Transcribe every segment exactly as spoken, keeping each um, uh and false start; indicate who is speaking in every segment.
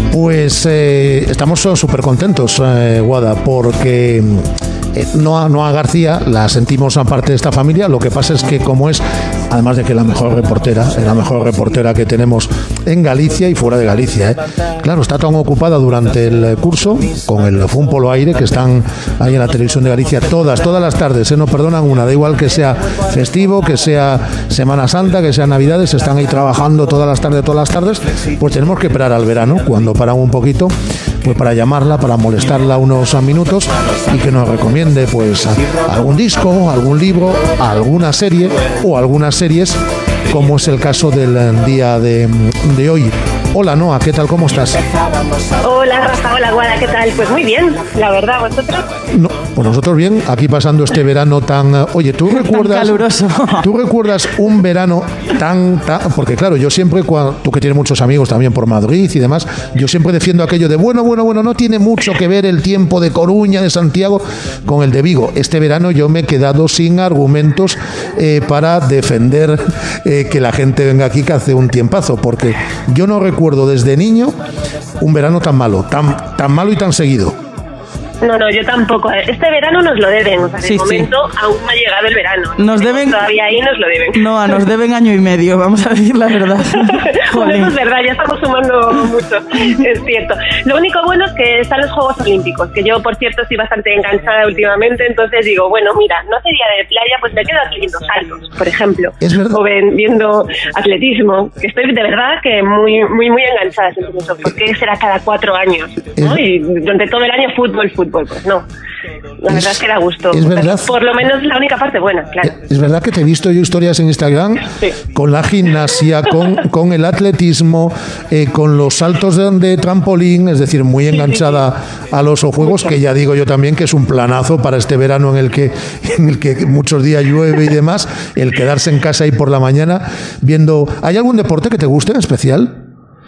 Speaker 1: Pues eh, estamos súper contentos, eh, Guada, porque eh, Noa, Noa García la sentimos aparte de esta familia. Lo que pasa es que como es, además de que la mejor reportera, es la mejor reportera que tenemos en Galicia y fuera de Galicia, ¿eh? Claro, está tan ocupada durante el curso con el Fútbol Aire, que están ahí en la televisión de Galicia todas, todas las tardes, ¿eh? No perdonan una, da igual que sea festivo, que sea Semana Santa, que sea Navidades, están ahí trabajando todas las tardes, todas las tardes. Pues tenemos que esperar al verano, cuando paran un poquito, pues para llamarla, para molestarla unos minutos y que nos recomiende pues algún disco, algún libro, alguna serie o algunas series, como es el caso del día de, de hoy. Hola Noa, ¿qué tal? ¿Cómo estás?
Speaker 2: Hola Rafa, hola Guada, ¿qué tal? Pues muy bien, la verdad, ¿vosotros?
Speaker 1: No, pues nosotros bien, aquí pasando este verano tan... Oye, ¿tú recuerdas...
Speaker 3: Tan caluroso.
Speaker 1: ¿Tú recuerdas un verano tan, tan... Porque claro, yo siempre, cuando, tú que tienes muchos amigos también por Madrid y demás, yo siempre defiendo aquello de, bueno, bueno, bueno, no tiene mucho que ver el tiempo de Coruña, de Santiago, con el de Vigo. Este verano yo me he quedado sin argumentos eh, para defender eh, que la gente venga aquí, que hace un tiempazo, porque yo no recuerdo recuerdo desde niño un verano tan malo, tan, tan malo y tan seguido.
Speaker 2: No, no, yo tampoco. Este verano nos lo deben. O sea, de
Speaker 3: sí,
Speaker 2: momento
Speaker 3: sí.
Speaker 2: aún no ha llegado el verano.
Speaker 3: Nos deben...
Speaker 2: Todavía ahí nos lo deben.
Speaker 3: No, nos deben año y medio, vamos a decir la verdad.
Speaker 2: Bueno, eso es verdad, ya estamos sumando mucho, es cierto. Lo único bueno es que están los Juegos Olímpicos, que yo, por cierto, estoy bastante enganchada últimamente, entonces digo, bueno, mira, no hace día de playa, pues me quedo aquí viendo saltos, por ejemplo.
Speaker 1: Es verdad.
Speaker 2: O ven, viendo atletismo, que estoy de verdad que muy, muy, muy enganchada en eso, porque será cada cuatro años, ¿no? Y durante todo el año fútbol, fútbol, pues no. La verdad es, es que da gusto.
Speaker 1: Es verdad.
Speaker 2: Por lo menos la única parte buena, claro.
Speaker 1: Es verdad que te he visto yo historias en Instagram sí. con la gimnasia, con, con el atletismo, eh, con los saltos de, de trampolín, es decir, muy enganchada sí, sí, sí. a los juegos, que ya digo yo también que es un planazo para este verano en el que, en el que muchos días llueve y demás, el quedarse en casa ahí por la mañana viendo... ¿Hay algún deporte que te guste en especial?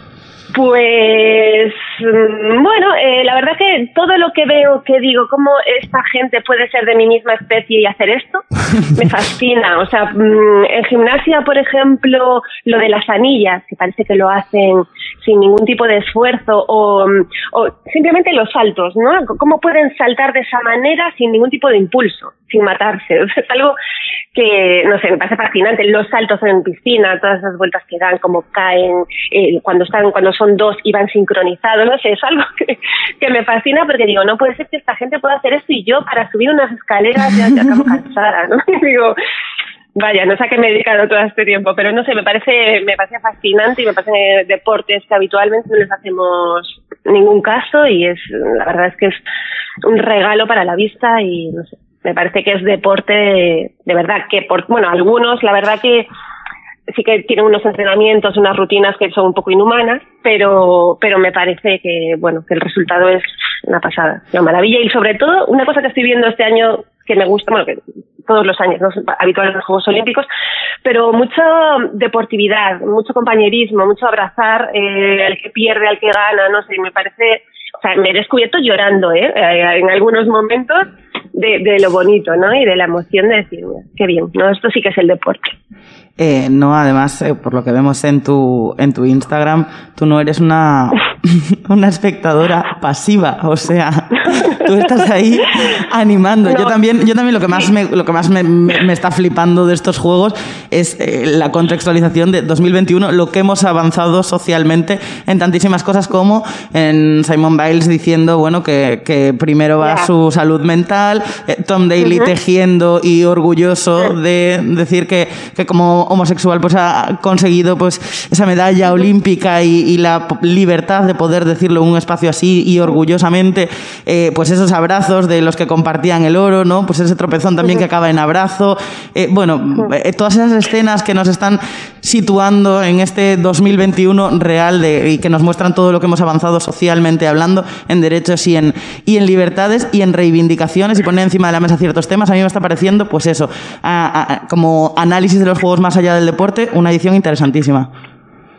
Speaker 2: Pues bueno, eh, la verdad que todo lo que veo, que digo, cómo esta gente puede ser de mi misma especie y hacer esto, me fascina. O sea, en gimnasia, por ejemplo, lo de las anillas, que parece que lo hacen sin ningún tipo de esfuerzo, o, o simplemente los saltos, ¿no? Cómo pueden saltar de esa manera sin ningún tipo de impulso, sin matarse. O sea, es algo que, no sé, me parece fascinante. Los saltos en piscina, todas esas vueltas que dan, cómo caen, eh, cuando están, cuando son dos y van sincronizados, no sé, es algo que, que me fascina, porque digo, no puede ser que esta gente pueda hacer esto y yo para subir unas escaleras ya, ya acabo cansada, ¿no? Y digo, vaya, no sé a qué me he dedicado todo este tiempo, pero no sé, me parece, me parece fascinante y me parecen deportes que habitualmente no les hacemos ningún caso y es, la verdad es que es un regalo para la vista y no sé, me parece que es deporte de, de verdad que, por, bueno, algunos, la verdad que sí que tienen unos entrenamientos, unas rutinas que son un poco inhumanas, pero pero me parece que, bueno, que el resultado es una pasada, una maravilla. Y sobre todo, una cosa que estoy viendo este año que me gusta, bueno, que todos los años, ¿no? Habitual en los Juegos Olímpicos, pero mucha deportividad, mucho compañerismo, mucho abrazar eh, al que pierde, al que gana, no sé, me parece... O sea, me he descubierto llorando, ¿eh? eh en algunos momentos de, de lo bonito, ¿no? Y de la emoción de decir, qué bien, ¿no? Esto sí que es el deporte.
Speaker 3: Eh, no, además, eh, por lo que vemos en tu en tu Instagram, tú no eres una una espectadora pasiva, o sea, tú estás ahí animando. No. Yo también, yo también lo que más me lo que más me, me, me está flipando de estos juegos es eh, la contextualización de dos mil veintiuno, lo que hemos avanzado socialmente en tantísimas cosas como en Simone Biles diciendo, bueno, que, que primero va yeah. su salud mental, eh, Tom Daley uh-huh. tejiendo y orgulloso de decir que, que como homosexual pues ha conseguido pues esa medalla olímpica y, y la libertad de poder decirlo en un espacio así y orgullosamente eh, pues esos abrazos de los que compartían el oro, ¿no? Pues ese tropezón también que acaba en abrazo, eh, bueno, eh, todas esas escenas que nos están situando en este dos mil veintiuno real de, y que nos muestran todo lo que hemos avanzado socialmente hablando en derechos y en, y en libertades y en reivindicaciones y poner encima de la mesa ciertos temas. A mí me está pareciendo pues eso, a, a, como análisis de los juegos más allá del deporte, una edición interesantísima.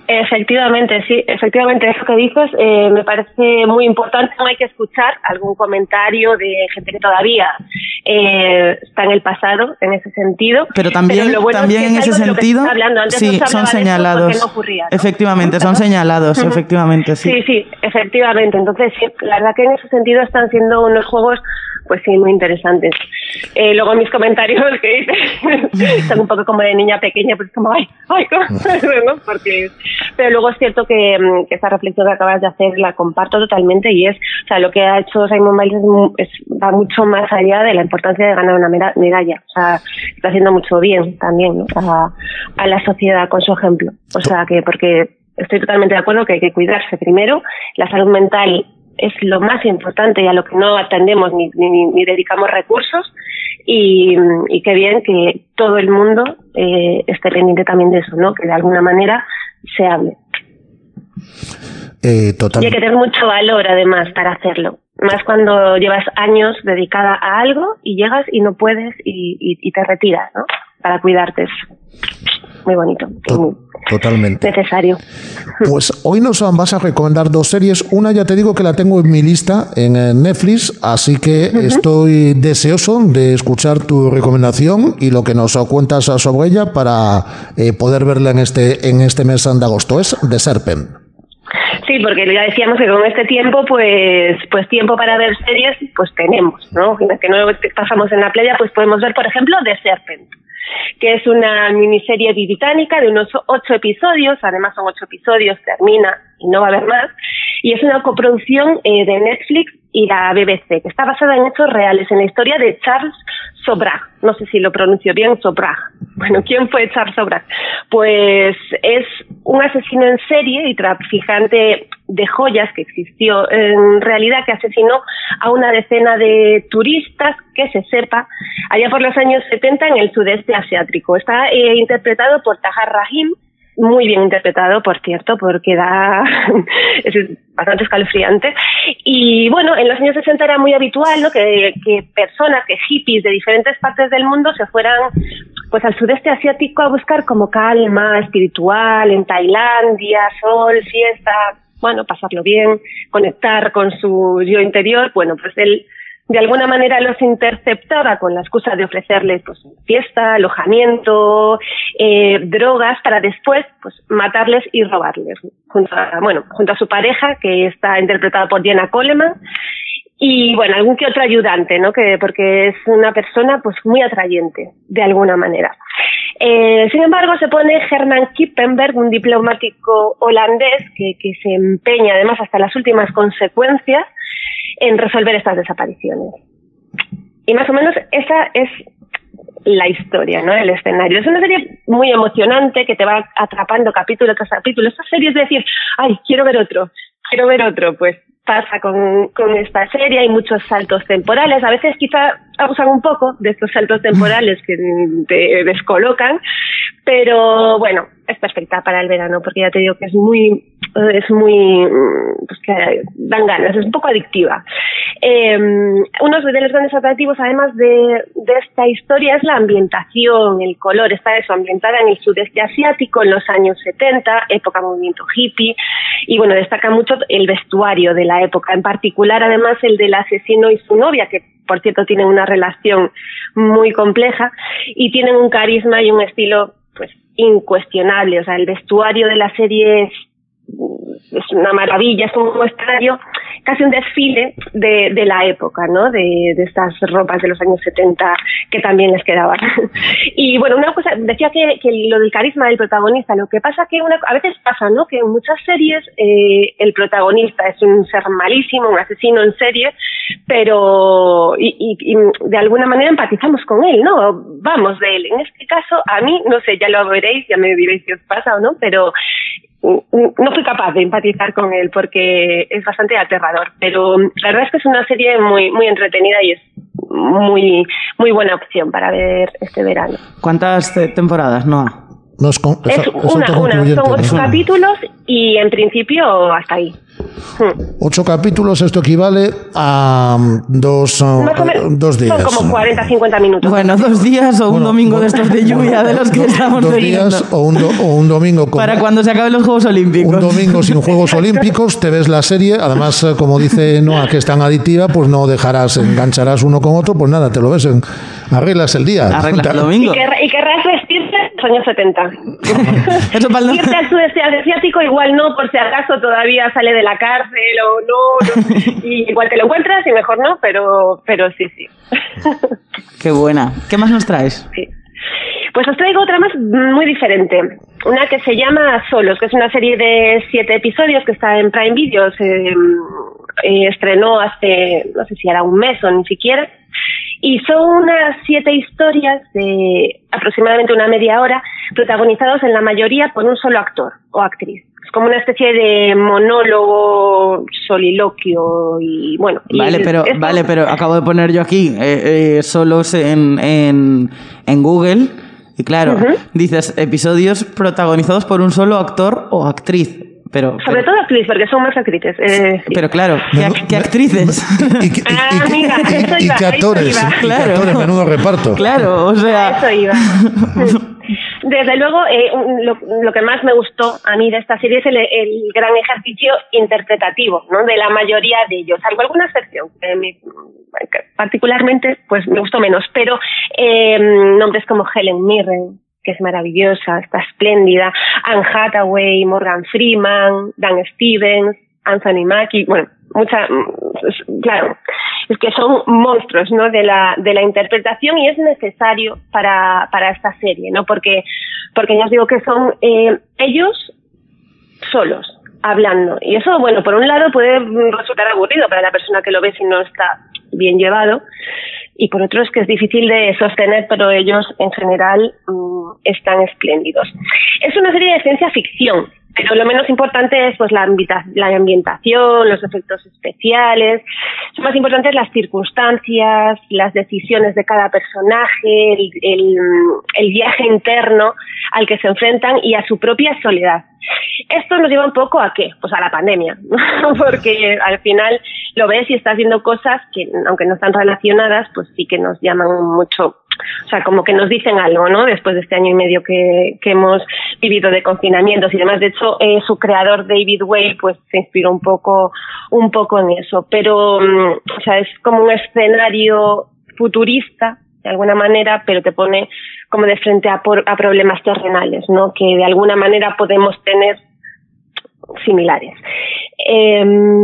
Speaker 2: Efectivamente, sí, efectivamente, eso que dices eh, me parece muy importante. No hay que escuchar algún comentario de gente que todavía eh, está en el pasado, en ese sentido.
Speaker 3: Pero también,
Speaker 2: pero lo bueno
Speaker 3: también
Speaker 2: es que
Speaker 3: en ese sentido,
Speaker 2: sí,
Speaker 3: no son señalados.
Speaker 2: No ocurría, ¿no?
Speaker 3: Efectivamente, son señalados, uh-huh. efectivamente, sí.
Speaker 2: Sí, sí, efectivamente. Entonces, sí, la verdad que en ese sentido están siendo unos juegos, pues sí, muy interesantes. Eh, luego mis comentarios que dices son un poco como de niña pequeña, pues como, ay, ay, ¿cómo? ¿no? Porque... Pero luego es cierto que, que esta reflexión que acabas de hacer la comparto totalmente y es, o sea, lo que ha hecho Simone Biles es, es, va mucho más allá de la importancia de ganar una medalla. O sea, está haciendo mucho bien también, ¿no? a, a la sociedad con su ejemplo. O sea, que porque estoy totalmente de acuerdo que hay que cuidarse primero. La salud mental es lo más importante y a lo que no atendemos ni, ni, ni dedicamos recursos y, y qué bien que todo el mundo eh, esté pendiente también de eso, ¿no? Que de alguna manera se hable.
Speaker 1: Eh, total.
Speaker 2: Y hay que tener mucho valor además para hacerlo, más cuando llevas años dedicada a algo y llegas y no puedes y, y, y te retiras, ¿no? Para cuidarte. Muy bonito.
Speaker 1: To- totalmente.
Speaker 2: Necesario.
Speaker 1: Pues hoy nos vas a recomendar dos series. Una ya te digo que la tengo en mi lista en Netflix, así que uh-huh. estoy deseoso de escuchar tu recomendación y lo que nos cuentas sobre ella para eh, poder verla en este en este mes de agosto. Es The Serpent.
Speaker 2: Sí, porque ya decíamos que con este tiempo, pues pues tiempo para ver series, pues tenemos, ¿no? Que no pasamos en la playa, pues podemos ver, por ejemplo, The Serpent, que es una miniserie británica de unos ocho episodios, además son ocho episodios, termina y no va a haber más, y es una coproducción eh, de Netflix y la B B C, que está basada en hechos reales, en la historia de Charles Sobhraj, no sé si lo pronuncio bien, Sobhraj. Bueno, ¿quién fue Charles Sobhraj? Pues es un asesino en serie y traficante de joyas que existió en realidad, que asesinó a una decena de turistas, que se sepa, allá por los años setenta en el sudeste asiático. Está eh, interpretado por Tahar Rahim, muy bien interpretado, por cierto, porque da es bastante escalofriante. Y bueno, en los años sesenta era muy habitual, ¿no?, que, que personas, que hippies de diferentes partes del mundo se fueran pues al sudeste asiático a buscar como calma espiritual, en Tailandia, sol, fiesta, bueno, pasarlo bien, conectar con su yo interior. Bueno, pues él de alguna manera los interceptaba con la excusa de ofrecerles pues fiesta, alojamiento, eh, drogas, para después pues matarles y robarles, junto a, bueno, junto a su pareja, que está interpretada por Jenna Coleman, y bueno, algún que otro ayudante, ¿no? Que porque es una persona pues muy atrayente de alguna manera. Eh, sin embargo, se pone Herman Kippenberg, un diplomático holandés que, que se empeña además hasta las últimas consecuencias en resolver estas desapariciones. Y más o menos esa es la historia, ¿no?, el escenario. Es una serie muy emocionante que te va atrapando capítulo tras capítulo. Esta serie es decir, ay, quiero ver otro, quiero ver otro, pues pasa con, con esta serie. Hay muchos saltos temporales, a veces quizá abusan un poco de estos saltos temporales que te descolocan, pero bueno, es perfecta para el verano, porque ya te digo que es muy, es muy, pues que dan ganas, es un poco adictiva. Eh, uno de los grandes atractivos, además de, de esta historia, es la ambientación, el color. Está eso, ambientada en el sudeste asiático, en los años setenta, época movimiento hippie, y bueno, destaca mucho el vestuario de la época, en particular además el del asesino y su novia, que por cierto tienen una relación muy compleja y tienen un carisma y un estilo pues incuestionable. O sea, el vestuario de la serie es, es una maravilla, es un muestrario, casi un desfile de, de la época, ¿no?, de, de estas ropas de los años setenta que también les quedaban. Y bueno, una cosa, decía que, que lo del carisma del protagonista, lo que pasa que una, a veces pasa, ¿no?, que en muchas series eh, el protagonista es un ser malísimo, un asesino en serie, pero y, y, y de alguna manera empatizamos con él, ¿no?, vamos de él. En este caso, a mí, no sé, ya lo veréis, ya me diréis si os pasa o no, pero no fui capaz de empatizar con él porque es bastante aterrador, pero la verdad es que es una serie muy muy entretenida y es muy muy buena opción para ver este verano.
Speaker 3: ¿Cuántas temporadas, Noa?
Speaker 1: No es, con,
Speaker 2: es, es una, una, son ocho capítulos y en principio hasta ahí.
Speaker 1: Ocho capítulos, esto equivale a dos, menos, dos días.
Speaker 2: Son como cuarenta a cincuenta minutos.
Speaker 3: Bueno, dos días o un bueno, domingo bueno, de estos de lluvia de los que do, estamos
Speaker 1: Dos
Speaker 3: teniendo.
Speaker 1: días o un, do, o un domingo. Con,
Speaker 3: para cuando se acaben los Juegos Olímpicos.
Speaker 1: Un domingo sin Juegos Olímpicos, te ves la serie. Además, como dice Noa, que es tan aditiva, pues no dejarás, engancharás uno con otro, pues nada, te lo ves, en, arreglas el día.
Speaker 3: Arreglas el domingo.
Speaker 2: Y, quer, y querrás vestirte en los años setenta.
Speaker 3: Eso para el...
Speaker 2: Irte al sudeste asiático igual no, por si acaso todavía sale de la cárcel o no, no. Y igual te lo encuentras y mejor no, pero, pero sí, sí.
Speaker 3: Qué buena. ¿Qué más nos traes?
Speaker 2: Sí. Pues os traigo otra más muy diferente. Una que se llama Solos, que es una serie de siete episodios que está en Prime Video. Se eh, estrenó hace, no sé si era un mes o ni siquiera. Y son unas siete historias de aproximadamente una media hora, protagonizados en la mayoría por un solo actor o actriz. Es como una especie de monólogo, soliloquio y bueno.
Speaker 3: Vale,
Speaker 2: y
Speaker 3: pero
Speaker 2: esto...
Speaker 3: vale, pero acabo de poner yo aquí eh, eh, solos en, en, en Google y claro, uh-huh. dices episodios protagonizados por un solo actor o actriz. Pero,
Speaker 2: Sobre
Speaker 3: pero,
Speaker 2: todo actriz, porque son más actrices. Eh, sí.
Speaker 3: Pero claro, ¿qué, ¿qué actrices?
Speaker 1: Y, y, y,
Speaker 2: ah, mira,
Speaker 1: y,
Speaker 2: eso
Speaker 1: y,
Speaker 2: iba,
Speaker 1: y qué actores,
Speaker 2: iba.
Speaker 1: Y
Speaker 3: Claro.
Speaker 1: qué actores, menudo reparto.
Speaker 3: Claro, o sea...
Speaker 2: A eso iba. Desde luego, eh, lo, lo que más me gustó a mí de esta serie es el, el gran ejercicio interpretativo, ¿no? De la mayoría de ellos, salvo alguna excepción, eh, mi, particularmente, pues me gustó menos, pero eh, nombres como Helen Mirren, que es maravillosa, está espléndida, Anne Hathaway, Morgan Freeman, Dan Stevens, Anthony Mackie, bueno, mucha, claro, es que son monstruos, ¿no? De la de la interpretación y es necesario para para esta serie, ¿no? Porque porque ya os digo que son eh, ellos solos hablando y eso, bueno, por un lado puede resultar aburrido para la persona que lo ve si no está bien llevado. Y por otro es que es difícil de sostener, pero ellos en general mmm, están espléndidos. Es una serie de ciencia ficción, pero lo menos importante es pues la, ambita- la ambientación, los efectos especiales. Son más importantes las circunstancias, las decisiones de cada personaje, el, el, el viaje interno al que se enfrentan y a su propia soledad. Esto nos lleva un poco a ¿qué? Pues a la pandemia, ¿no? Porque al final lo ves y estás viendo cosas que, aunque no están relacionadas, pues sí que nos llaman mucho, o sea, como que nos dicen algo, ¿no? Después de este año y medio que, que hemos vivido de confinamientos y demás. De hecho, eh, su creador David Way, pues se inspiró un poco, un poco en eso. Pero, o sea, es como un escenario futurista, de alguna manera, pero te pone como de frente a, por, a problemas terrenales, ¿no? Que de alguna manera podemos tener similares. Eh,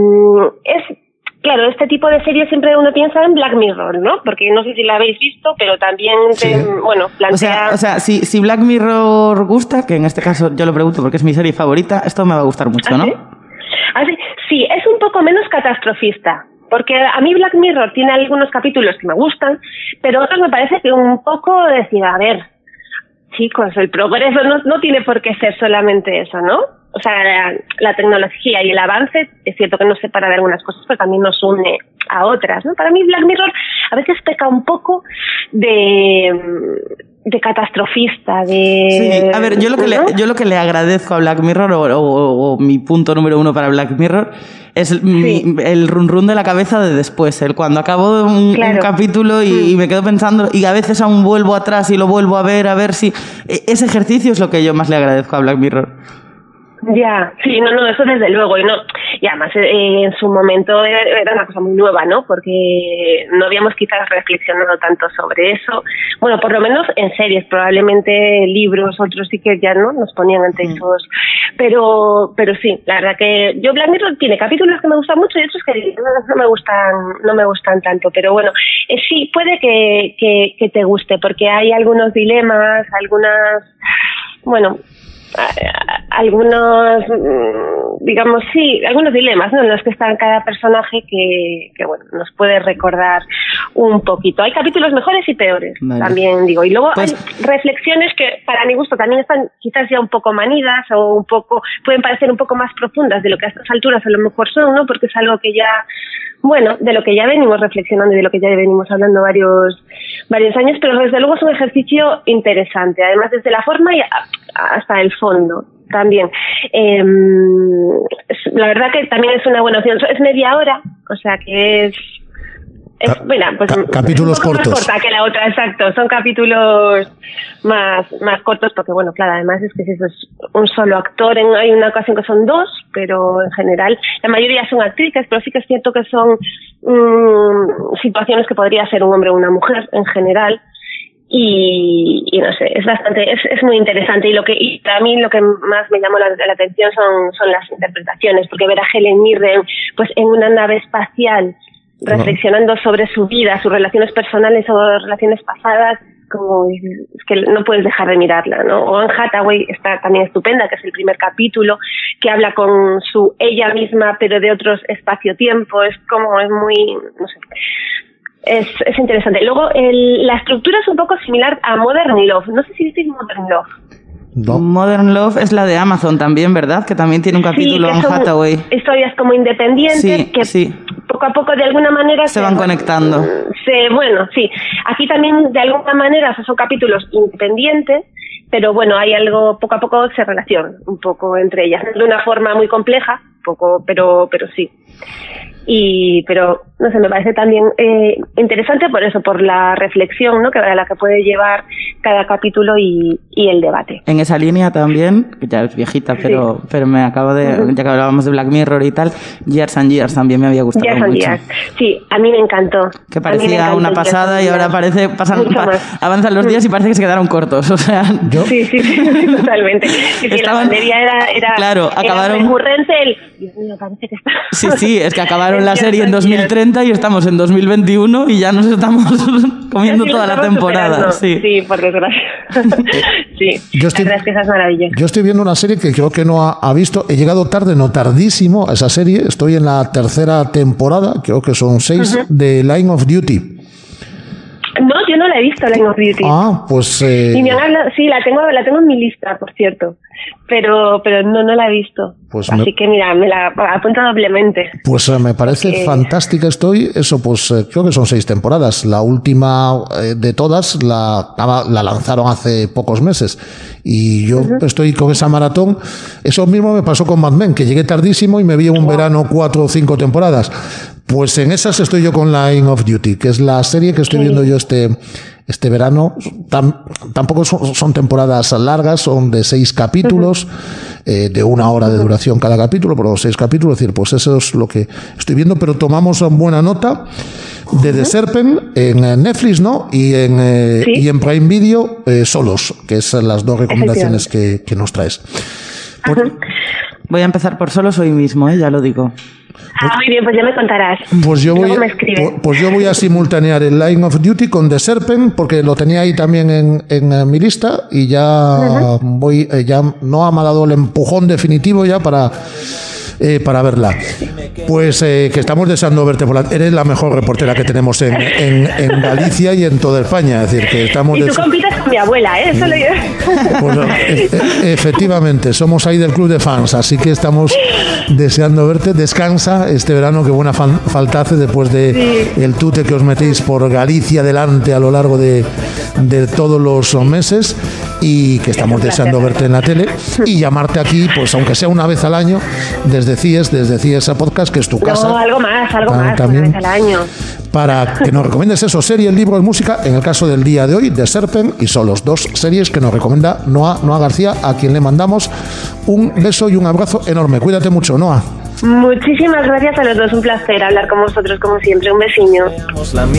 Speaker 2: es, claro, este tipo de series siempre uno piensa en Black Mirror, ¿no? Porque no sé si la habéis visto, pero también, te, sí. bueno, plantea...
Speaker 3: O sea, o sea si, si Black Mirror gusta, que en este caso yo lo pregunto porque es mi serie favorita, esto me va a gustar mucho, ¿no?
Speaker 2: ¿Ah, sí? ¿Ah, sí? Sí, es un poco menos catastrofista. Porque a mí Black Mirror tiene algunos capítulos que me gustan, pero otros me parece que un poco decir, a ver, chicos, el progreso no, no tiene por qué ser solamente eso, ¿no? O sea, la, la tecnología y el avance, es cierto que nos separa de algunas cosas, pero también nos une a otras, ¿no? Para mí Black Mirror a veces peca un poco de... de catastrofista, de...
Speaker 3: Sí, a ver, yo lo que, ¿no? le, yo lo que le agradezco a Black Mirror, o, o, o mi punto número uno para Black Mirror, es sí. mi, el run run de la cabeza de después, el cuando acabo un, claro. un capítulo y, mm. y me quedo pensando, y a veces aún vuelvo atrás y lo vuelvo a ver, a ver si... Ese ejercicio es lo que yo más le agradezco a Black Mirror.
Speaker 2: Ya, sí, no, no, eso desde luego, y no, y además eh, en su momento era, era una cosa muy nueva, ¿no? Porque no habíamos quizás reflexionado tanto sobre eso, bueno, por lo menos en series, probablemente libros, otros sí que ya no nos ponían ante mm. esos, pero, pero sí, la verdad que yo Black Mirror tiene capítulos que me gustan mucho y otros que no me gustan, no me gustan tanto, pero bueno, eh, sí puede que, que, que te guste, porque hay algunos dilemas, algunas, bueno, algunos, digamos, sí, algunos dilemas, ¿no? En los que está cada personaje que, que, bueno, nos puede recordar un poquito. Hay capítulos mejores y peores, vale. También digo. Y luego pues... hay reflexiones que, para mi gusto, también están quizás ya un poco manidas o un poco, pueden parecer un poco más profundas de lo que a estas alturas a lo mejor son, ¿no? Porque es algo que ya, bueno, de lo que ya venimos reflexionando y de lo que ya venimos hablando varios varios años, pero desde luego es un ejercicio interesante, además desde la forma y hasta el fondo también. Eh, la verdad que también es una buena opción. Es media hora, o sea que es... Es,
Speaker 1: Ca
Speaker 2: bueno, pues
Speaker 1: ca capítulos
Speaker 2: es un poco
Speaker 1: cortos.
Speaker 2: Más corta que la otra, exacto. Son capítulos más más cortos porque, bueno, claro, además es que si eso es un solo actor, en, hay una ocasión que son dos, pero en general la mayoría son actrices, pero sí que es cierto que son mmm, situaciones que podría ser un hombre o una mujer en general. Y, y no sé, es bastante, es, es muy interesante y lo que y a mí lo que más me llamó la, la atención son son las interpretaciones, porque ver a Helen Mirren pues en una nave espacial reflexionando sobre su vida, sus relaciones personales o relaciones pasadas, como es que no puedes dejar de mirarla, ¿no? O Anne Hathaway está también estupenda, que es el primer capítulo, que habla con su ella misma, pero de otros espacio-tiempo, es como, es muy, no sé, es, es interesante. Luego, el, la estructura es un poco similar a Modern Love, no sé si visteis Modern Love.
Speaker 1: No.
Speaker 3: Modern Love es la de Amazon también, ¿verdad? Que también tiene un capítulo
Speaker 2: sí,
Speaker 3: Anne Hathaway.
Speaker 2: Historias como independientes
Speaker 3: sí,
Speaker 2: que
Speaker 3: sí.
Speaker 2: poco a poco de alguna manera
Speaker 3: se, se van conectando.
Speaker 2: Se, bueno, sí. Aquí también de alguna manera son capítulos independientes, pero bueno, hay algo, poco a poco se relaciona un poco entre ellas. De una forma muy compleja, poco, pero, pero sí. Y, pero, no sé, me parece también eh, interesante por eso, por la reflexión, ¿no? Que a la que puede llevar cada capítulo y, y el debate.
Speaker 3: En esa línea también, que ya es viejita, pero, sí. pero me acabo de, uh-huh. ya que hablábamos de Black Mirror y tal, Years and Years también me había gustado
Speaker 2: Years
Speaker 3: mucho.
Speaker 2: And Years. Sí, a mí me encantó.
Speaker 3: Que parecía una pasada y ahora parece, pasan, pa, avanzan los días y parece que se quedaron cortos, o sea...
Speaker 2: ¿Yo? Sí, sí, sí, totalmente. Sí, sí, Estaban, la pandemia era, era,
Speaker 3: claro, acabaron,
Speaker 2: era recurrente el... Dios mío, parece que está...
Speaker 3: Sí, sí, es que acabaron la serie en dos mil treinta y estamos en dos mil veintiuno y ya nos estamos comiendo toda la temporada. Sí.
Speaker 2: sí, por desgracia. Sí,
Speaker 1: yo estoy,
Speaker 2: la verdad es que esa es maravillosa.
Speaker 1: Yo estoy viendo una serie que creo que no ha, ha visto. He llegado tarde, no tardísimo, a esa serie. Estoy en la tercera temporada, creo que son seis, uh-huh. de Line of Duty.
Speaker 2: No, yo no la he visto, Line of Duty.
Speaker 1: Ah, pues... Eh...
Speaker 2: Y me han hablado, sí, la tengo, la tengo en mi lista, por cierto. Pero pero no no la he visto. Pues Así me... que mira, me la apunto doblemente.
Speaker 1: Pues eh, me parece porque... fantástica estoy. Eso, pues eh, creo que son seis temporadas. La última eh, de todas la, la lanzaron hace pocos meses. Y yo uh-huh. estoy con esa maratón. Eso mismo me pasó con Mad Men, que llegué tardísimo y me vi en un wow. verano cuatro o cinco temporadas. Pues en esas estoy yo con Line of Duty, que es la serie que estoy sí. viendo yo este... Este verano. Tam, tampoco son, son temporadas largas, son de seis capítulos, uh-huh. eh, de una hora de duración cada capítulo, pero seis capítulos, es decir, pues eso es lo que estoy viendo, pero tomamos buena nota de The Serpent en Netflix, ¿no? Y en, eh, ¿Sí? y en Prime Video, eh, Solos, que es las dos recomendaciones que, que nos traes. Por...
Speaker 3: Uh-huh. Voy a empezar por Solos hoy mismo, ¿eh? Ya lo digo.
Speaker 2: Ah, muy bien, pues ya me contarás.
Speaker 1: Pues yo, voy, pues, pues yo voy a simultanear el Line of Duty con The Serpent, porque lo tenía ahí también en, en mi lista y ya uh-huh. voy, ya Noa me ha dado el empujón definitivo ya para... Eh, para verla. Pues eh, que estamos deseando verte por la... Eres la mejor reportera que tenemos en, en, en Galicia y en toda España. Es decir, que estamos
Speaker 2: y tú
Speaker 1: des...
Speaker 2: compites con mi abuela, ¿eh? Eso lo...
Speaker 1: Pues, e e efectivamente, somos ahí del club de fans, así que estamos deseando verte. Descansa este verano, que buena falta hace después de sí. el tute que os metéis por Galicia delante a lo largo de, de todos los meses, y que estamos deseando verte en la tele y llamarte aquí, pues aunque sea una vez al año, desde C I E S, desde C I E S a Podcast, que es tu casa.
Speaker 2: No, algo más, algo más,
Speaker 1: también,
Speaker 2: una vez al año.
Speaker 1: Para que nos recomiendes eso, series, libros, música, en el caso del día de hoy, The Serpent y Solos, dos series que nos recomienda Noa, Noa García, a quien le mandamos un beso y un abrazo enorme. Cuídate mucho, Noa.
Speaker 2: Muchísimas gracias a los dos, un placer hablar con vosotros como siempre, un besiño.